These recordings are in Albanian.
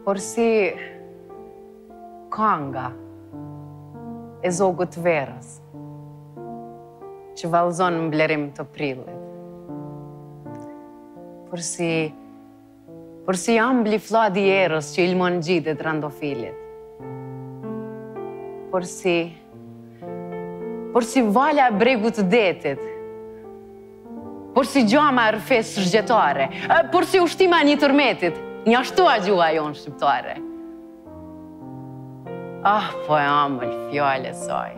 por si kanga e zogut verës që vallëzon mblerim të prillit. Por si ambli fladi erës që ilmon gjidet randofilit. Por si valja e bregut të detit. Por si gjama e rrëfes shgjetare. Por si ushtima e një tërmetit. Një ashtu a gjua jonë shqiptare. Po e amëll fjale saj.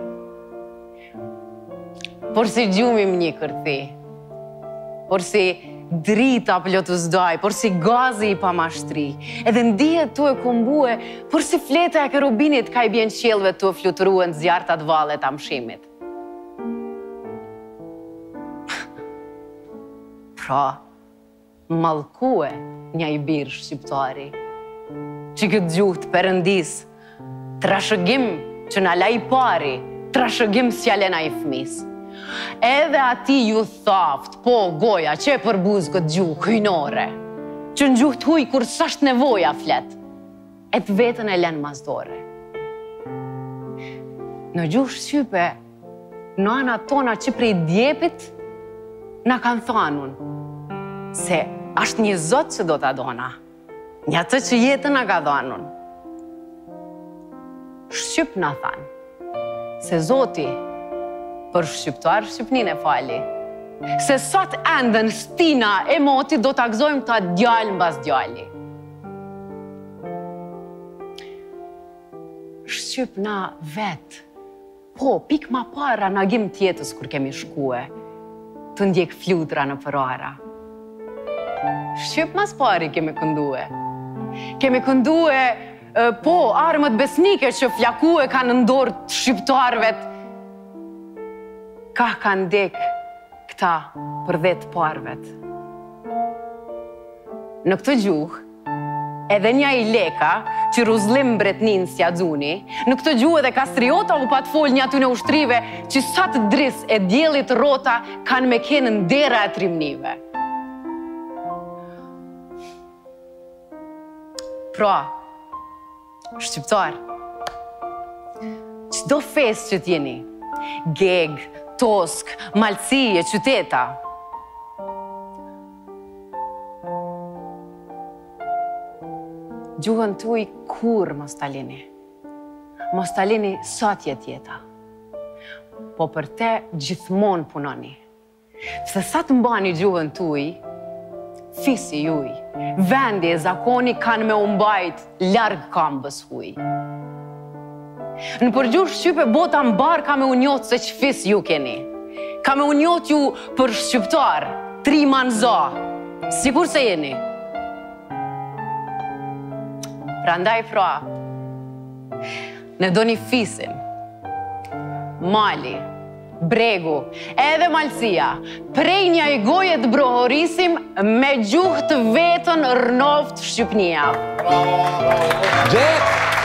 Por si gjumim një kërthi. Por si drita plotës daj, por si gazi i pa mashtri. Edhe ndihet tu e kumbue, por si fleta e kerubinit ka i bjen qelve tu e fluturuen zjartat valet amshimit. Pra, mallkue një i birë shqiptari, që këtë gjuhtë përëndis, trashëgim që në la i pari, trashëgim s'jalena i fmis. Edhe ati ju thaft, po goja, që e përbuz këtë gjuhë hyjnore, që në gjuhë t'huj kur s'asht nevoja flet, e të vetën e len mazdore. Në gjuhë shqype, në ana tona që prej djepit, na kanë thanun, se ashtë një zot që do t'a dona, një atë që jetën na ka dhanun. Shqyp na thanë, se zoti, për shqiptar shqipnin e fali. Se sot endën stina e moti do t'a gëzojmë t'a djallë mbas djalli. Shqip na vetë, po, pik ma para na gjim tjetës kur kemi shkue, të ndjek flutra në përara. Shqip mas pari kemi këndue. Kemi këndue, po, armët besnike që flakue kanë ndorë të shqiptarvet, ka kanë dek këta për 10 parvet. Në këtë gjuhë, edhe një i leka që ruzlim mbretnin s'ja dzuni, në këtë gjuhë edhe kastriota u pat fol një aty në ushtrive që sa të dris e djelit rota kanë me kenë ndera e trimnive. Pra, shqiptar, qdo fes që t'jeni, geg, tosk, malësie, qyteta. Gjuhën tuj kur mos t'alini. Mos t'alini sot jet jeta. Po për te gjithmon punoni. Se sa të mbani gjuhën tuj, fisi juj, vendi e zakoni kanë me umbajt larg kambës huj. Në përgjuhë shqype bota mbar ka me unjot se që fis ju keni. Ka me unjot ju për shqiptar, 3 manza, sikur se jeni. Prandaj fra, ne do një fisin, mali, bregu, edhe malësia, prej një i gojet brohorisim me gjuhë të vetën rënoft Shqipnia. Bravo!